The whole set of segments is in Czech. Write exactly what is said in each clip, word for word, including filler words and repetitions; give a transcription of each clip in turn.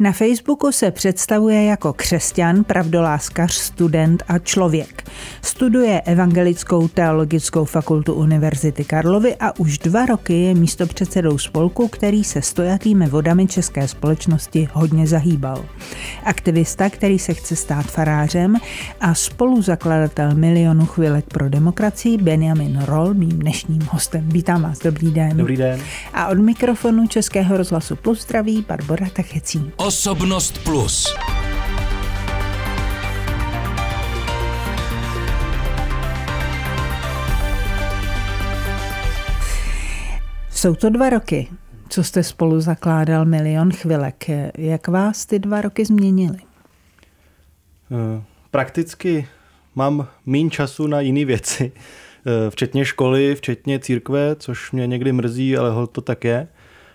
Na Facebooku se představuje jako křesťan, pravdoláskař, student a člověk. Studuje Evangelickou teologickou fakultu Univerzity Karlovy a už dva roky je místopředsedou spolku, který se stojatými vodami české společnosti hodně zahýbal. Aktivista, který se chce stát farářem a spoluzakladatel Milionu chvilek pro demokracii Benjamin Roll, mým dnešním hostem. Vítám vás, dobrý den. Dobrý den. A od mikrofonu Českého rozhlasu Plus zdraví Barbora Tachecí. Osobnost Plus. Jsou to dva roky, co jste spolu zakládal Milion chvilek. Jak vás ty dva roky změnily? Prakticky mám míň času na jiné věci, včetně školy, včetně církve, což mě někdy mrzí, ale hol to tak je.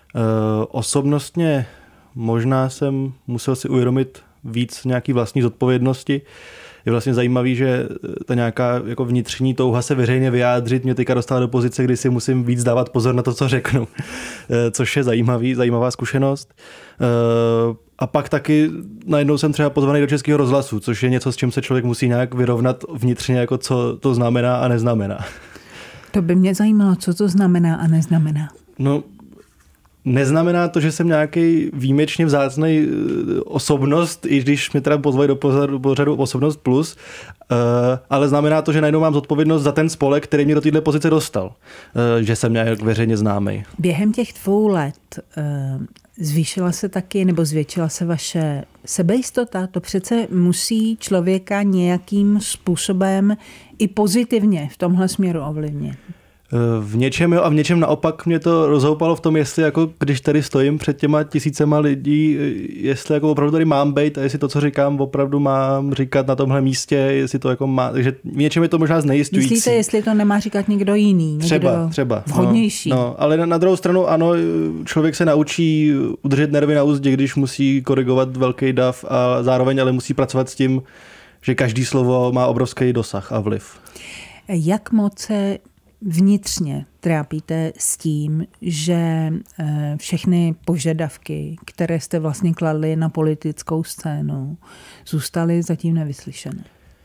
Osobnostně možná jsem musel si uvědomit víc nějaký vlastní zodpovědnosti. Je vlastně zajímavý, že ta nějaká jako vnitřní touha se veřejně vyjádřit mě teďka dostala do pozice, kdy si musím víc dávat pozor na to, co řeknu, což je zajímavý, zajímavá zkušenost. A pak taky najednou jsem třeba pozvaný do Českého rozhlasu, což je něco, s čím se člověk musí nějak vyrovnat vnitřně, jako co to znamená a neznamená. To by mě zajímalo, co to znamená a neznamená. No, neznamená to, že jsem nějaký výjimečně vzácnej osobnost, i když mě teda pozvali do pořadu, pořadu Osobnost Plus, uh, ale znamená to, že najednou mám zodpovědnost za ten spolek, který mě do této pozice dostal, uh, že jsem nějak veřejně známý. Během těch dvou let uh, zvýšila se taky, nebo zvětšila se vaše sebejistota? To přece musí člověka nějakým způsobem i pozitivně v tomhle směru ovlivnit. V něčem jo a v něčem naopak mě to rozhoupalo v tom, jestli jako když tady stojím před těma tisícema lidí, jestli jako opravdu tady mám být a jestli to, co říkám, opravdu mám říkat na tomhle místě, jestli to jako má, takže v něčem je to možná znejišťující. Myslíte, jestli to nemá říkat někdo jiný? Někdo třeba, třeba. Vhodnější. No, no, ale na, na druhou stranu ano, člověk se naučí udržet nervy na úzdě, když musí korigovat velký dav a zároveň ale musí pracovat s tím, že každý slovo má obrovský dosah a vliv. Jak moc se vnitřně trápíte s tím, že všechny požadavky, které jste vlastně kladli na politickou scénu, zůstaly zatím nevyslyšeny?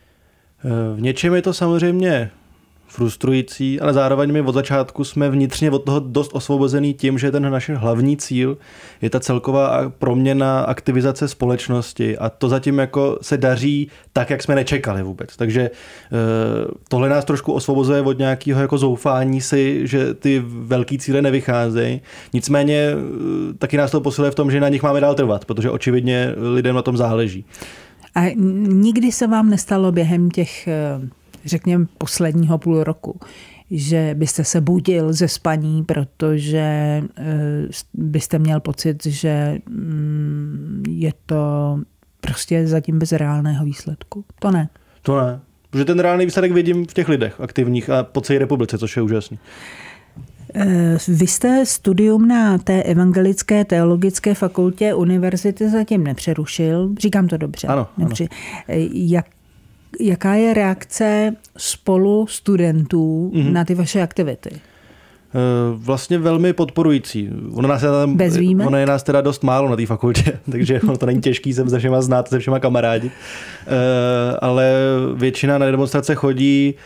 V něčem je to samozřejmě frustrující, ale zároveň my od začátku jsme vnitřně od toho dost osvobozený tím, že ten náš hlavní cíl je ta celková proměna, aktivizace společnosti a to zatím jako se daří tak, jak jsme nečekali vůbec. Takže tohle nás trošku osvobozuje od nějakého jako zoufání si, že ty velký cíle nevycházejí. Nicméně taky nás to posiluje v tom, že na nich máme dál trvat, protože očividně lidem na tom záleží. A nikdy se vám nestalo během těch řekněme posledního půl roku, že byste se budil ze spaní, protože byste měl pocit, že je to prostě zatím bez reálného výsledku? To ne. To ne. Protože ten reálný výsledek vidím v těch lidech aktivních a po celé republice, což je úžasný. Vy jste studium na té Evangelické teologické fakultě univerzity zatím nepřerušil. Říkám to dobře. Ano. Nepři... Jak Jaká je reakce spolu studentů mm-hmm. na ty vaše aktivity? Vlastně velmi podporující. Ono, nás je, tam, ono je nás teda dost málo na té fakultě, takže ono to není těžký sem se všema znát, se všema kamarádi. Ale většina na demonstrace chodí.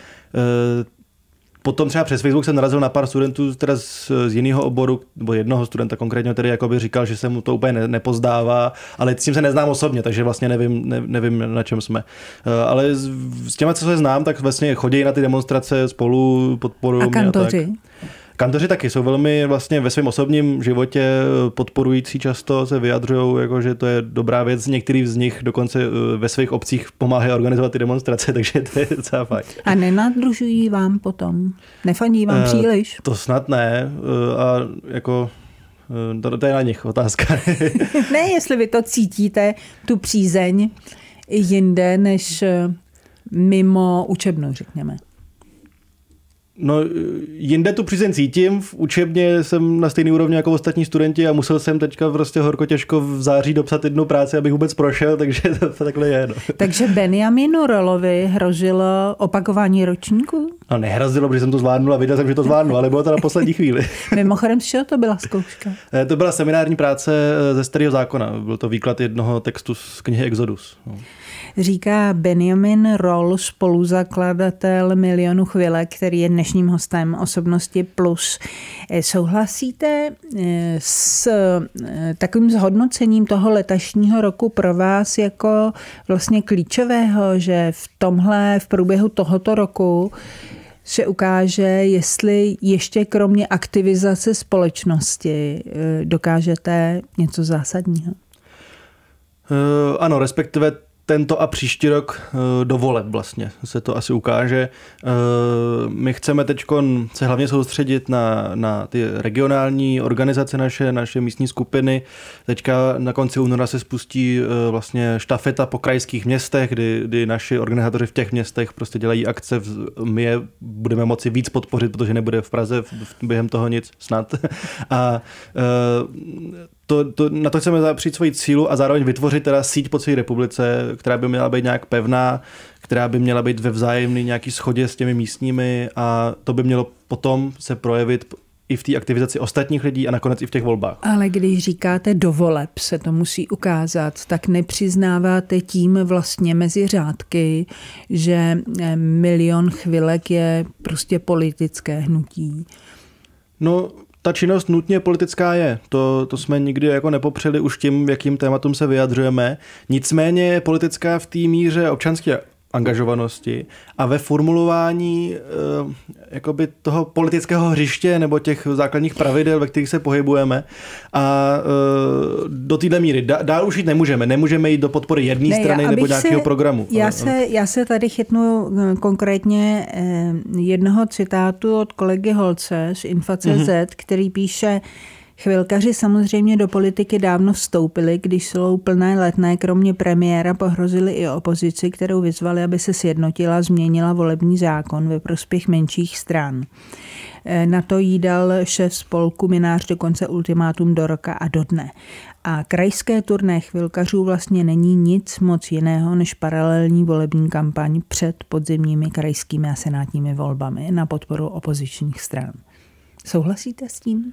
Potom třeba přes Facebook jsem narazil na pár studentů teda z, z jiného oboru, nebo jednoho studenta konkrétně, který jakoby říkal, že se mu to úplně ne, nepozdává, ale s tím se neznám osobně, takže vlastně nevím, ne, nevím na čem jsme. Ale s, s těma, co se znám, tak vlastně chodí na ty demonstrace spolu, podporují mě. A kantoři? A tak. Kantoři taky jsou velmi vlastně ve svém osobním životě podporující, často se vyjadřují, jako, že to je dobrá věc. Některý z nich dokonce ve svých obcích pomáhají organizovat ty demonstrace, takže to je docela fajn. A nenadružují vám potom? Nefandí vám uh, příliš? To snad ne. Uh, a jako to, to je na nich otázka. Ne, jestli vy to cítíte, tu přízeň jinde než mimo učebnu, řekněme. No, jinde tu přízeň cítím, v učebně jsem na stejné úrovni jako ostatní studenti a musel jsem teďka prostě horko těžko v září dopsat jednu práci, abych vůbec prošel, takže to, to takhle je. No. Takže Benjaminu Rollovi hrozilo opakování ročníku? No nehrozilo, protože jsem to zvládnul a viděl jsem, že to zvládnu, ale bylo to na poslední chvíli. Mimochodem, z čeho to byla zkouška? To byla seminární práce ze Starého zákona. Byl to výklad jednoho textu z knihy Exodus. No. Říká Benjamin Roll, spoluzakladatel Milionu chvilek, který je dnešním hostem Osobnosti plus. Souhlasíte s takovým zhodnocením toho letošního roku pro vás jako vlastně klíčového, že v tomhle, v průběhu tohoto roku se ukáže, jestli ještě kromě aktivizace společnosti dokážete něco zásadního? Uh, ano, respektive tento a příští rok do voleb vlastně se to asi ukáže. My chceme teď se hlavně soustředit na, na ty regionální organizace naše, naše místní skupiny. Teďka na konci února se spustí vlastně štafeta po krajských městech, kdy, kdy naši organizátoři v těch městech prostě dělají akce. My je budeme moci víc podpořit, protože nebude v Praze během toho nic snad. A To, to, na to chceme zapřít svoji cílu a zároveň vytvořit teda síť po celé republice, která by měla být nějak pevná, která by měla být ve vzájemné nějaký shodě s těmi místními a to by mělo potom se projevit i v té aktivizaci ostatních lidí a nakonec i v těch volbách. Ale když říkáte do voleb se to musí ukázat, tak nepřiznáváte tím vlastně mezi řádky, že Milion chvilek je prostě politické hnutí? No, ta činnost nutně politická je. To, to jsme nikdy jako nepopřeli už tím, jakým tématům se vyjadřujeme. Nicméně je politická v té míře občanské angažovanosti a ve formulování e, jakoby toho politického hřiště nebo těch základních pravidel, ve kterých se pohybujeme a e, do téhle míry. Dá, dál už jít nemůžeme. Nemůžeme jít do podpory jedné ne, strany nebo nějakého se, programu. Já, ale, se, já se tady chytnu konkrétně jednoho citátu od kolegy Holce z info tečka cé zet, mm-hmm. který píše: chvilkaři samozřejmě do politiky dávno vstoupili, když jsou plné Letné kromě premiéra pohrozili i opozici, kterou vyzvali, aby se sjednotila, změnila volební zákon ve prospěch menších stran. Na to jí dal šéf spolku Minář dokonce ultimátum do roka a do dne. A krajské turné chvilkařů vlastně není nic moc jiného než paralelní volební kampaň před podzimními krajskými a senátními volbami na podporu opozičních stran. Souhlasíte s tím?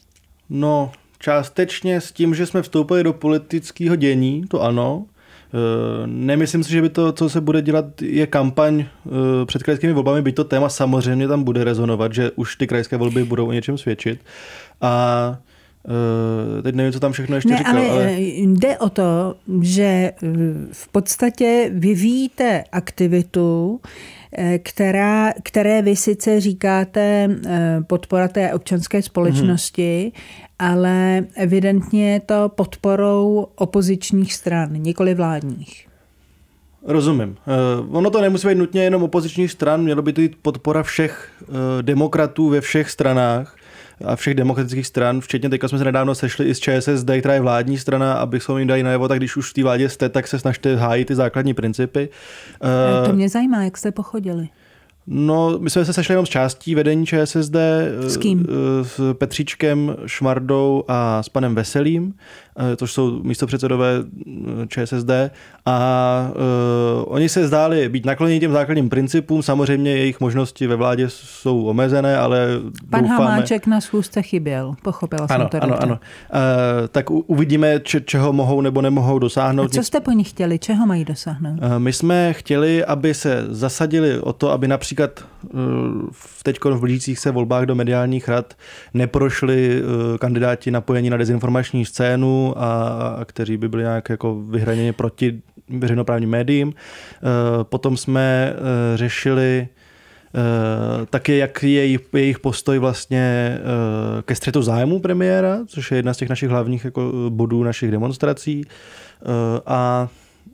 No, částečně s tím, že jsme vstoupili do politického dění, to ano. Nemyslím si, že by to, co se bude dělat, je kampaň před krajskými volbami, byť to téma samozřejmě tam bude rezonovat, že už ty krajské volby budou o něčem svědčit. A teď nevím, co tam všechno ještě ne, říkal. Ale, ale jde o to, že v podstatě vyvíjíte aktivitu, která, které vy sice říkáte podpora té občanské společnosti, mm-hmm. ale evidentně je to podporou opozičních stran, nikoli vládních. Rozumím. Ono to nemusí být nutně jenom opozičních stran, mělo by to být podpora všech demokratů ve všech stranách a všech demokratických stran, včetně teďka jsme se nedávno sešli i s ČSSD, která je vládní strana, abychom jim dali najevo, tak když už v té vládě jste, tak se snažte hájit ty základní principy. To mě zajímá, jak jste pochodili. No, my jsme se sešli jenom s částí vedení ČSSD. S kým? S Petříčkem, Šmardou a s panem Veselým, což jsou místopředsedové ČSSD. A uh, oni se zdáli být nakloněni těm základním principům. Samozřejmě jejich možnosti ve vládě jsou omezené, ale pan doufáme... Hamáček na schůzce chyběl, pochopila ano, jsem to. Ano, ano. Uh, tak u, uvidíme, če, čeho mohou nebo nemohou dosáhnout. A co jste po nich chtěli? Čeho mají dosáhnout? Uh, my jsme chtěli, aby se zasadili o to, aby například v teď v blížících se volbách do mediálních rad neprošli kandidáti napojení na dezinformační scénu a, a kteří by byli nějak jako vyhraněni proti veřejnoprávním médiím. Potom jsme řešili taky, jak je jejich postoj vlastně ke střetu zájmu premiéra, což je jedna z těch našich hlavních jako bodů našich demonstrací. A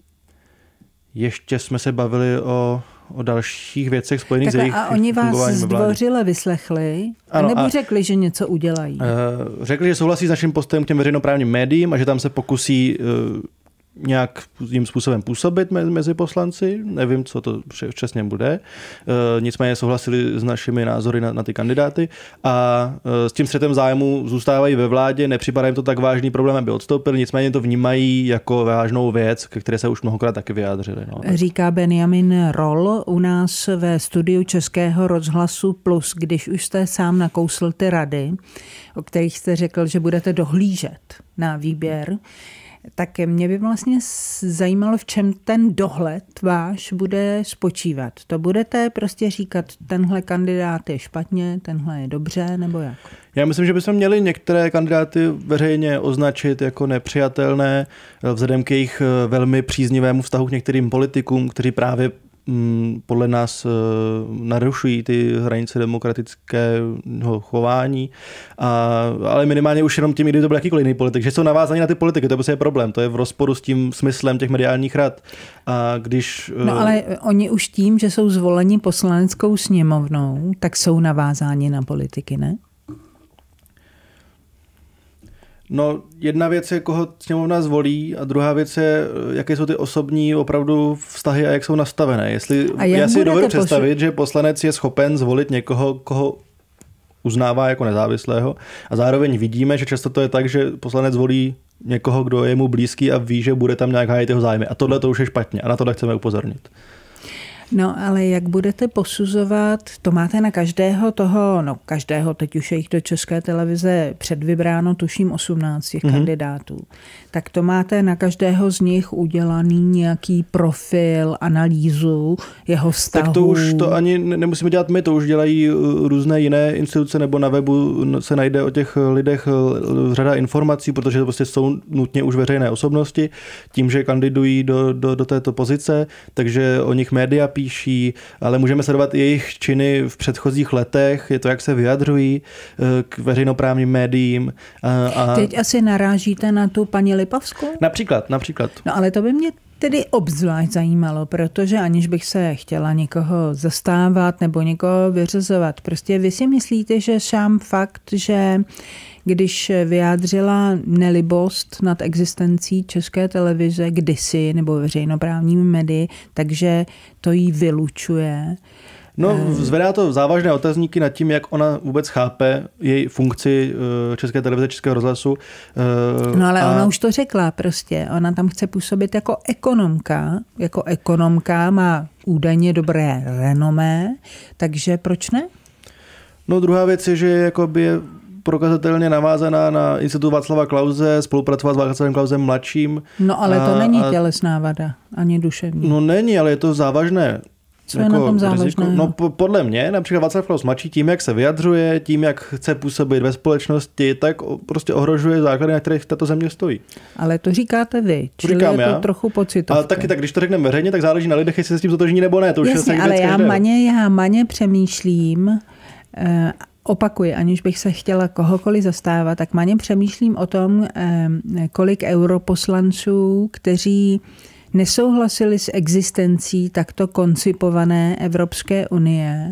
ještě jsme se bavili o o dalších věcech spojených s jejich a oni vás zdvořile vyslechli a ano, nebo a řekli, že něco udělají? Řekli, že souhlasí s naším postojem k těm veřejnoprávním médiím a že tam se pokusí nějak tím způsobem působit mezi poslanci. Nevím, co to přesně bude. Nicméně souhlasili s našimi názory na, na ty kandidáty a s tím střetem zájmu zůstávají ve vládě, nepřipadá jim to tak vážný problém, aby odstoupili, nicméně to vnímají jako vážnou věc, ke které se už mnohokrát taky vyjádřili. No. Říká Benjamin Roll u nás ve studiu Českého rozhlasu Plus, když už jste sám nakousl ty rady, o kterých jste řekl, že budete dohlížet na výběr, tak mě by vlastně zajímalo, v čem ten dohled váš bude spočívat. To budete prostě říkat, tenhle kandidát je špatně, tenhle je dobře, nebo jak? Já myslím, že bychom měli některé kandidáty veřejně označit jako nepřijatelné vzhledem k jejich velmi příznivému vztahu k některým politikům, kteří právě podle nás narušují ty hranice demokratického chování, a, ale minimálně už jenom tím, kdyby to byl jakýkoliv jiný politik, že jsou navázaní na ty politiky, to je prostě problém, to je v rozporu s tím smyslem těch mediálních rad. A když, no ale oni už tím, že jsou zvoleni poslaneckou sněmovnou, tak jsou navázáni na politiky, ne? No, jedna věc je, koho sněmovna zvolí, a druhá věc je, jaké jsou ty osobní opravdu vztahy a jak jsou nastavené. Jestli, já si dovedu představit, posu... že poslanec je schopen zvolit někoho, koho uznává jako nezávislého, a zároveň vidíme, že často to je tak, že poslanec volí někoho, kdo je mu blízký a ví, že bude tam nějak hájit jeho zájmy. A tohle to už je špatně a na tohle chceme upozornit. No, ale jak budete posuzovat, to máte na každého toho, no každého, teď už je jich do České televize předvybráno, tuším osmnáct těch mm-hmm. kandidátů, tak to máte na každého z nich udělaný nějaký profil, analýzu jeho vztahu. Tak to už to ani nemusíme dělat my, to už dělají různé jiné instituce, nebo na webu se najde o těch lidech řada informací, protože to prostě jsou nutně už veřejné osobnosti, tím, že kandidují do, do, do této pozice, takže o nich média píší, ale můžeme sledovat jejich činy v předchozích letech, je to, jak se vyjadřují k veřejnoprávním médiím. A, a... Teď asi narážíte na tu paní Lipovskou? Například, například. No ale to by mě tedy obzvlášť zajímalo, protože aniž bych se chtěla někoho zastávat nebo někoho vyřazovat, prostě vy si myslíte, že sám fakt, že když vyjádřila nelibost nad existencí České televize kdysi nebo veřejnoprávními médii, takže to jí vylučuje. No, zvedá to závažné otazníky nad tím, jak ona vůbec chápe její funkci České televize, Českého rozhlasu. No ale a... ona už to řekla prostě. Ona tam chce působit jako ekonomka. Jako ekonomka má údajně dobré renomé, takže proč ne? No, druhá věc je, že jakoby je prokazatelně navázaná na institut Václava Klause, spolupracovat s Václavem Klausem mladším. No ale to a, není a... tělesná vada, ani duševní. No není, ale je to závažné. Co jako je na tom závažného? No podle mě, například Václav Klaus mladší, tím, jak se vyjadřuje, tím, jak chce působit ve společnosti, tak prostě ohrožuje základy, na kterých tato země stojí. Ale to říkáte vy, čili Říkám je to já. trochu pocitovka. Ale taky tak, když to řekneme veřejně, tak záleží na lidech, jestli se s tím zotožní nebo ne. To už jasně, je ale já maně, já maně přemýšlím, eh, opakuji, aniž bych se chtěla kohokoliv zastávat, tak maně přemýšlím o tom, eh, kolik europoslanců, kteří nesouhlasili s existencí takto koncipované Evropské unie,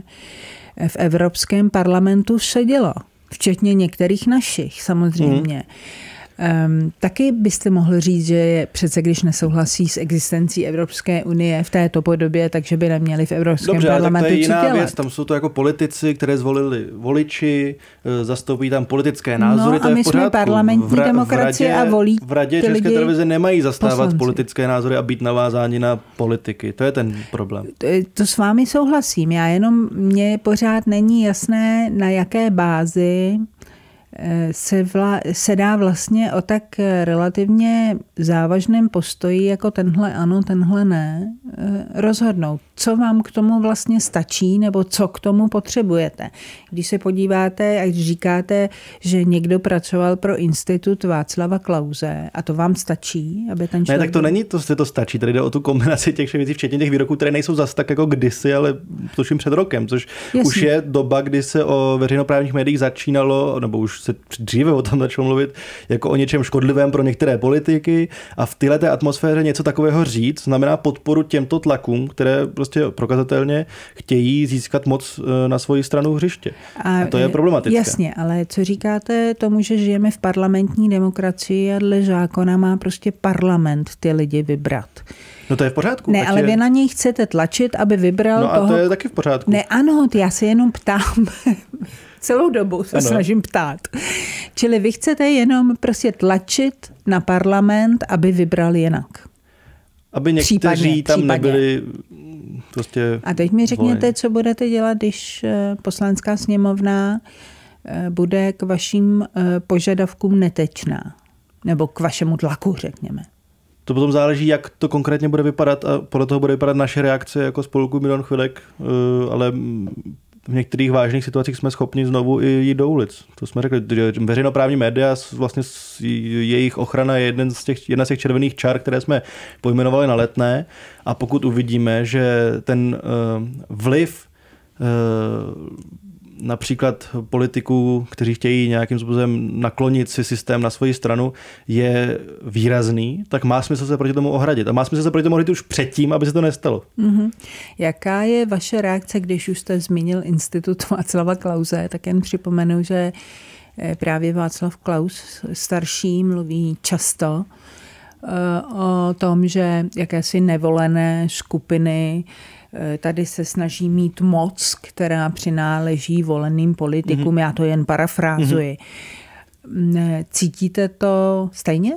v Evropském parlamentu sedělo, včetně některých našich samozřejmě. Mm. Um, taky byste mohli říct, že je přece, když nesouhlasí s existencí Evropské unie v této podobě, takže by neměli v Evropském Dobře, parlamentu co dělat. Dobře, to je jiná věc, tam jsou to jako politici, které zvolili voliči, zastoupí tam politické názory, no, to je a my v pořádku. jsme parlamentní v ra- demokracie v radě, a volí v radě České televize nemají zastávat poslanci. Politické názory a být navázáni na politiky. To je ten problém. To, to s vámi souhlasím. Já jenom, mně pořád není jasné, na jaké bázi se, vla, se dá vlastně o tak relativně závažném postoji, jako tenhle ano, tenhle ne, rozhodnout. Co vám k tomu vlastně stačí, nebo co k tomu potřebujete? Když se podíváte a říkáte, že někdo pracoval pro institut Václava Klause a to vám stačí, aby ten člověk... Ne, tak to není to, že to stačí. Tady jde o tu kombinaci těch věcí, včetně těch výroků, které nejsou zas tak jako kdysi, ale tuším před rokem, což jasně. Už je doba, kdy se o veřejnoprávních médiích začínalo, nebo už se dříve o tom začalo mluvit, jako o něčem škodlivém pro některé politiky, a v této atmosféře něco takového říct znamená podporu těm těmto tlakům, které prostě prokazatelně chtějí získat moc na svoji stranu hřiště. A, a to je problematické. Jasně, ale co říkáte tomu, že žijeme v parlamentní demokracii a dle zákona má prostě parlament ty lidi vybrat? No to je v pořádku. Ne, ale je... vy na něj chcete tlačit, aby vybral no toho... No a to je taky v pořádku. Ne, ano, já se jenom ptám. Celou dobu se ano. snažím ptát. Čili vy chcete jenom prostě tlačit na parlament, aby vybral jinak. Aby někteří případně, tam případně. nebyli prostě... A teď mi řekněte, volení. Co budete dělat, když Poslanecká sněmovna bude k vašim požadavkům netečná. Nebo k vašemu tlaku, řekněme. To potom záleží, jak to konkrétně bude vypadat a podle toho bude vypadat naše reakce jako spolku Milion chvilek, ale v některých vážných situacích jsme schopni znovu i jít do ulic. To jsme řekli, veřejnoprávní média, vlastně jejich ochrana je jeden z těch, jedna z těch červených čar, které jsme pojmenovali na Letné, a pokud uvidíme, že ten vliv například politiků, kteří chtějí nějakým způsobem naklonit si systém na svoji stranu, je výrazný, tak má smysl se proti tomu ohradit. A má smysl se proti tomu ohradit už předtím, aby se to nestalo. Mm-hmm. Jaká je vaše reakce, když už jste zmínil institut Václava Klause, tak jen připomenu, že právě Václav Klaus starší mluví často o tom, že jakési nevolené skupiny tady se snaží mít moc, která přináleží voleným politikům. Mm-hmm. Já to jen parafrázuji. Mm-hmm. Cítíte to stejně?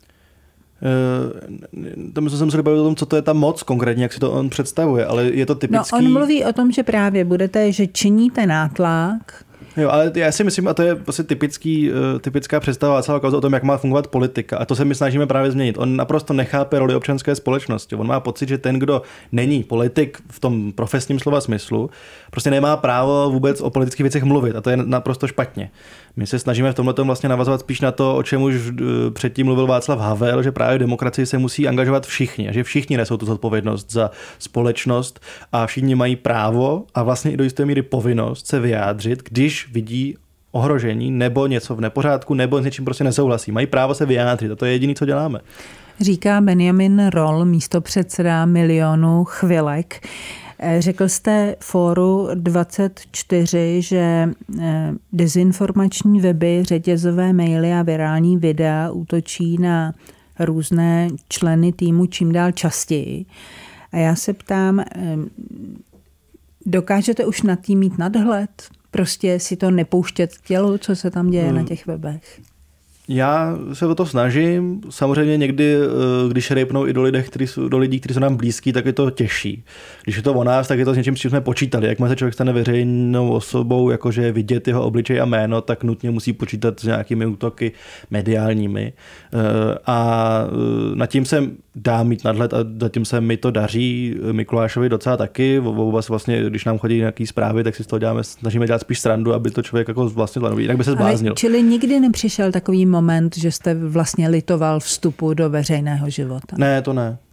Tam jsem se bavil o tom, co to je ta moc konkrétně, jak si to on představuje, ale je to typický... No, on mluví o tom, že právě budete, že činíte nátlak. Jo, ale já si myslím, a to je vlastně typický, typická představa Václava Klause o tom, jak má fungovat politika. A to se my snažíme právě změnit. On naprosto nechápe roli občanské společnosti. On má pocit, že ten, kdo není politik v tom profesním slova smyslu, prostě nemá právo vůbec o politických věcech mluvit. A to je naprosto špatně. My se snažíme v tomhle vlastně navazovat spíš na to, o čem už předtím mluvil Václav Havel, že právě v demokracii se musí angažovat všichni, a že všichni nesou tu zodpovědnost za společnost a všichni mají právo a vlastně i do jisté míry povinnost se vyjádřit, když vidí ohrožení nebo něco v nepořádku nebo s něčím prostě nesouhlasí. Mají právo se vyjádřit a to je jediné, co děláme. Říká Benjamin Roll, místopředseda Milionu chvilek. Řekl jste Fóru dvacet čtyři, že dezinformační weby, řetězové maily a virální videa útočí na různé členy týmu čím dál častěji. A já se ptám, dokážete už nad tím mít nadhled? Prostě si to nepouštět k tělu, co se tam děje hmm. na těch webech? Já se o to snažím. Samozřejmě někdy, když rejpnou i do, lidech, který jsou, do lidí, kteří jsou nám blízký, tak je to těžší. Když je to o nás, tak je to s něčím, s čím jsme počítali. Jakmile se člověk stane veřejnou osobou, jakože vidět jeho obličej a jméno, tak nutně musí počítat s nějakými útoky mediálními. A nad tím se dá mít nadhled a zatím se mi to daří. Mikulášovi docela taky. Vůbec vlastně, když nám chodí nějaký zprávy, tak si z toho děláme, snažíme dělat spíš srandu, aby to člověk jako vlastně zvládl. Jinak by se zbláznil. Čili nikdy nepřišel takový moment, že jste vlastně litoval vstupu do veřejného života? Ne, to ne.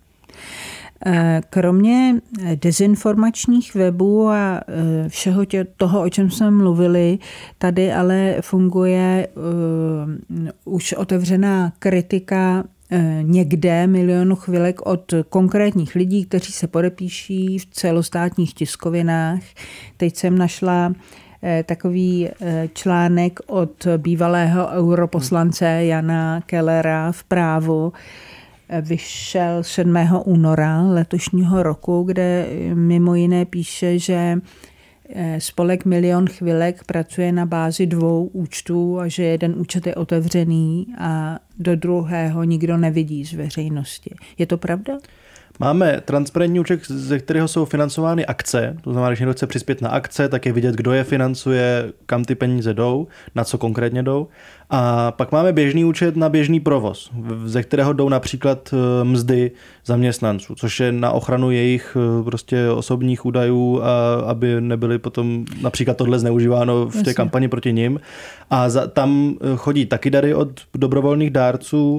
Kromě dezinformačních webů a všeho tě, toho, o čem jsme mluvili, tady ale funguje uh, už otevřená kritika někde Milionu chvilek od konkrétních lidí, kteří se podepíší v celostátních tiskovinách. Teď jsem našla takový článek od bývalého europoslance Jana Kellera v Právu. Vyšel sedmého února letošního roku, kde mimo jiné píše, že spolek Milion chvilek pracuje na bázi dvou účtů a že jeden účet je otevřený a do druhého nikdo nevidí z veřejnosti. Je to pravda? Máme transparentní účet, ze kterého jsou financovány akce. To znamená, když někdo chce přispět na akce, tak je vidět, kdo je financuje, kam ty peníze jdou, na co konkrétně jdou. A pak máme běžný účet na běžný provoz, ze kterého jdou například mzdy zaměstnanců, což je na ochranu jejich prostě osobních údajů, a aby nebyly potom například tohle zneužíváno v té Jasně. kampani proti nim. A za, tam chodí taky dary od dobrovolných dárců.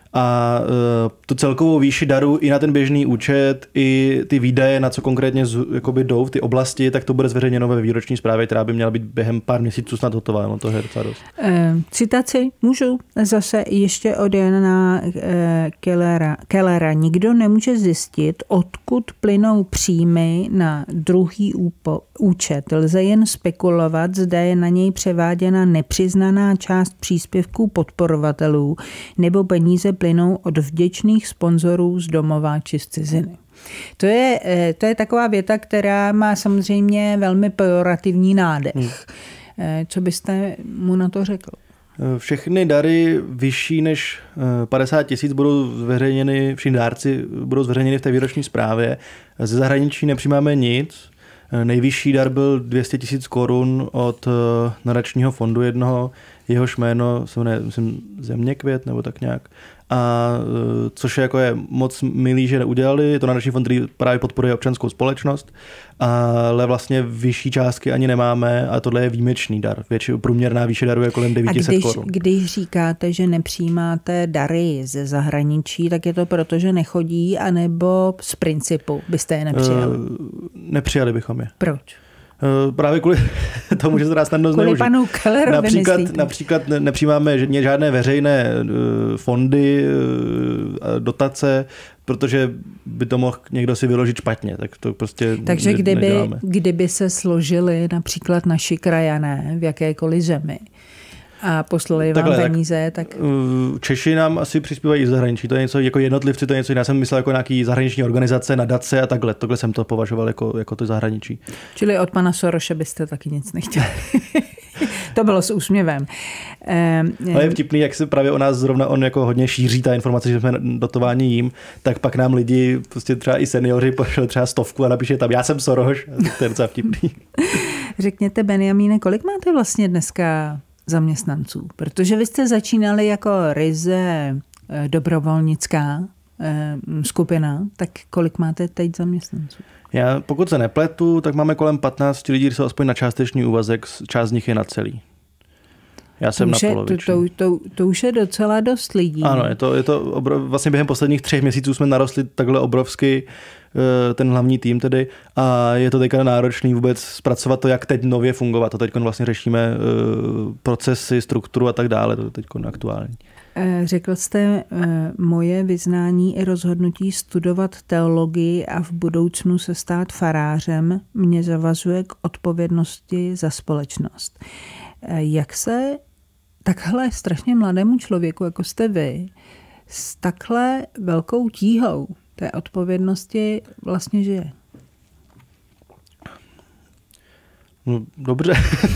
a uh, tu celkovou výši daru i na ten běžný účet, i ty výdaje, na co konkrétně z, jakoby jdou v ty oblasti, tak to bude zveřejněno ve výroční zprávě, která by měla být během pár měsíců snad hotová. No to je docela dost. E, citaci můžu zase ještě od Jana e, Kellera. Kellera. Nikdo nemůže zjistit, odkud plynou příjmy na druhý úpo, účet. Lze jen spekulovat, zda je na něj převáděna nepřiznaná část příspěvků podporovatelů nebo peníze plynou od vděčných sponzorů z domova či z ciziny. To je, to je taková věta, která má samozřejmě velmi pejorativní nádech. Hmm. Co byste mu na to řekl? Všechny dary vyšší než padesát tisíc budou zveřejněny, všichni dárci budou zveřejněny v té výroční zprávě. Ze zahraničí nepřijímáme nic. Nejvyšší dar byl dvě stě tisíc korun od nadačního fondu jednoho, jehož jméno se jmenuje, myslím, Zeměkvět nebo tak nějak. A což je, jako je moc milý, že udělali. Je to nadační fond, který právě podporuje občanskou společnost, ale vlastně vyšší částky ani nemáme a tohle je výjimečný dar. Většinou průměrná výše daru je kolem devět set korun. A když, když říkáte, že nepřijímáte dary ze zahraničí, tak je to proto, že nechodí, anebo z principu byste je nepřijali? Uh, nepřijali bychom je. Proč? Právě kvůli tomu, že se dá snadno zneužít. Kvůli panu Kellerovi například, myslíte? například nepřijímáme žádné veřejné fondy, dotace, protože by to mohl někdo si vyložit špatně. Tak to prostě Takže kdyby, kdyby se složili například naši krajané v jakékoliv zemi a poslali vám Takhle, peníze, tak... Češi nám asi přispívají z zahraničí. To je něco jako jednotlivci, to je něco jiného. Já jsem myslel jako nějaký zahraniční organizace, nadace a takhle. Takhle jsem to považoval jako, jako to zahraničí. Čili od pana Soroše byste taky nic nechtěli. To bylo s úsměvem. Ale je vtipný, jak se právě o nás zrovna on jako hodně šíří ta informace, že jsme dotováni jím, tak pak nám lidi, prostě třeba i seniori pošli třeba stovku a napíše tam, já jsem Soroš. To je docela vtipný. Řekněte, Benjamíne, kolik máte vlastně dneska zaměstnanců? Protože vy jste začínali jako ryze dobrovolnická skupina, tak kolik máte teď zaměstnanců? Já, pokud se nepletu, tak máme kolem patnáct lidí, kteří jsou aspoň na částečný úvazek, část z nich je na celý. Já jsem to na je, polovičný. To, to, to, to už je docela dost lidí. Ano, je to, je to obrov, vlastně během posledních třech měsíců jsme narostli takhle obrovsky, ten hlavní tým tedy, a je to teďka náročný vůbec zpracovat to, jak teď nově fungovat. To teď vlastně řešíme procesy, strukturu a tak dále, to je teď aktuální. Řekl jste, moje vyznání i rozhodnutí studovat teologii a v budoucnu se stát farářem mě zavazuje k odpovědnosti za společnost. Jak se takhle strašně mladému člověku, jako jste vy, s takhle velkou tíhou té odpovědnosti vlastně žije? No, dobře.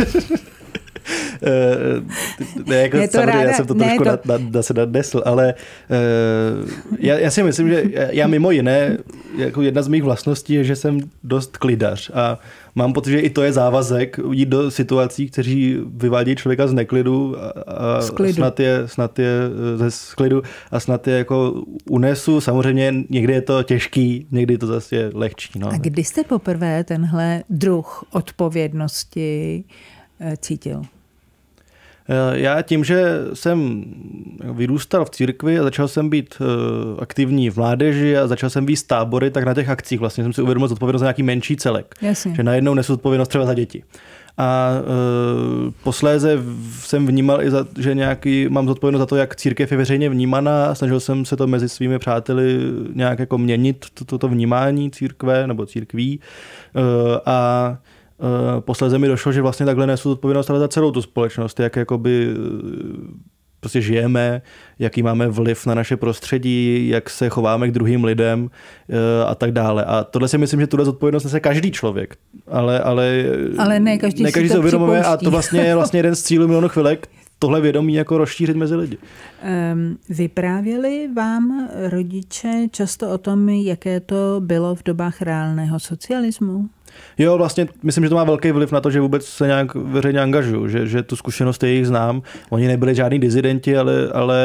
ne, jako je to samozřejmě, ráda, já jsem to ne, trošku to... nad, nad, nad, nadnesl, ale uh, já, já si myslím, že já mimo jiné, jako jedna z mých vlastností je, že jsem dost klidař a mám pocit, že i to je závazek jít do situací, kteří vyvádějí člověka z neklidu a, a snad je, snad je ze sklidu a snad je jako unesu. Samozřejmě někdy je to těžký, někdy to zase je lehčí. No. A kdy jste poprvé tenhle druh odpovědnosti cítil? Já tím, že jsem vyrůstal v církvi a začal jsem být aktivní v mládeži a začal jsem vést tábory, tak na těch akcích vlastně jsem si uvědomil zodpovědnost za nějaký menší celek. Jasně. Že najednou nesu odpovědnost třeba za děti. A e, posléze jsem vnímal i, za, že nějaký, mám zodpovědnost za to, jak církev je veřejně vnímaná. Snažil jsem se to mezi svými přáteli nějak jako měnit, toto to vnímání církve nebo církví. E, a e, posléze mi došlo, že vlastně takhle nesu zodpovědnost ale za celou tu společnost, jak jakoby prostě žijeme, jaký máme vliv na naše prostředí, jak se chováme k druhým lidem a tak dále. A tohle si myslím, že tuhle zodpovědnost nese každý člověk. Ale, ale, ale ne každý, ne každý si to uvědomuje a to vlastně je vlastně jeden z cílů Milionu chvilek, tohle vědomí jako rozšířit mezi lidi. Um, vyprávěli vám rodiče často o tom, jaké to bylo v dobách reálného socialismu? Jo, vlastně myslím, že to má velký vliv na to, že vůbec se nějak veřejně angažuju, že, že tu zkušenost jejich znám. Oni nebyli žádní dizidenti, ale, ale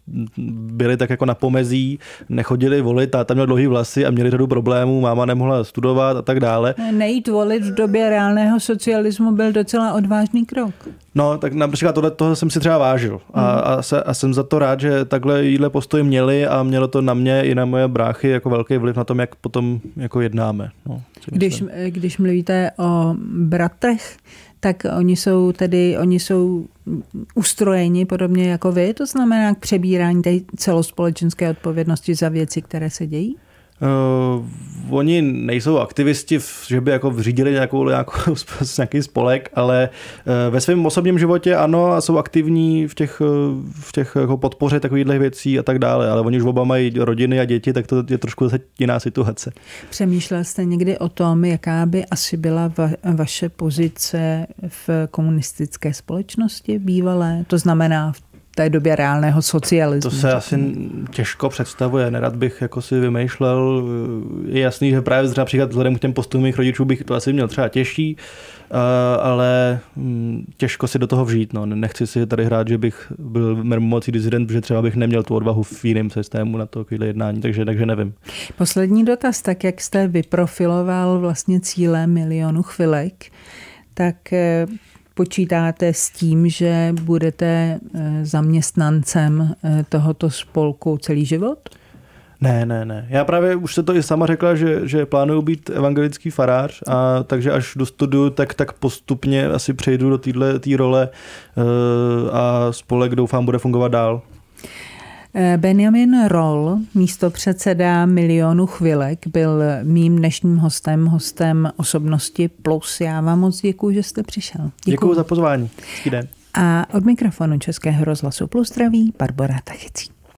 byli tak jako na pomezí, nechodili volit, táta měl dlouhý vlasy a měli řadu problémů, máma nemohla studovat a tak dále. Nejít volit v době reálného socialismu byl docela odvážný krok. No, tak například tohle toho jsem si třeba vážil a, a, se, a jsem za to rád, že takhle jídle postoj měli a mělo to na mě i na moje bráchy jako velký vliv na tom, jak potom jako jednáme. No, když, když mluvíte o bratrech, tak oni jsou tedy, oni jsou ustrojeni podobně jako vy, to znamená k přebírání té celospolečenské odpovědnosti za věci, které se dějí? Uh, oni nejsou aktivisti, že by jako vřídili nějakou, nějakou, nějaký spolek, ale uh, ve svém osobním životě ano a jsou aktivní v těch, v těch jako podpoře takovýchhle věcí a tak dále, ale oni už oba mají rodiny a děti, tak to je trošku zase jiná situace. Přemýšlel jste někdy o tom, jaká by asi byla va- vaše pozice v komunistické společnosti bývalé? To znamená v té době reálného socialismu. To se asi těžko představuje. Nerad bych jako si vymýšlel. Je jasný, že právě například vzhledem k těm postupům mých rodičů bych to asi měl třeba těžší, ale těžko si do toho vžít. No. Nechci si tady hrát, že bych byl mermomocí disident, protože třeba bych neměl tu odvahu v jiném systému na to takovéhle jednání, takže, takže nevím. Poslední dotaz, tak jak jste vyprofiloval vlastně cíle Milionu chvilek, tak počítáte s tím, že budete zaměstnancem tohoto spolku celý život? Ne, ne, ne. Já právě už se to i sama řekla, že, že plánuju být evangelický farář, a takže až dostuduju, tak, tak postupně asi přejdu do téhle tý role a spolek doufám bude fungovat dál. Benjamin Roll, místopředseda Milionu chvilek, byl mým dnešním hostem, hostem Osobnosti Plus. Já vám moc děkuju, že jste přišel. Děkuju, děkuju za pozvání. Hezký den. A od mikrofonu Českého rozhlasu Plus zdraví Barbora Tachecík.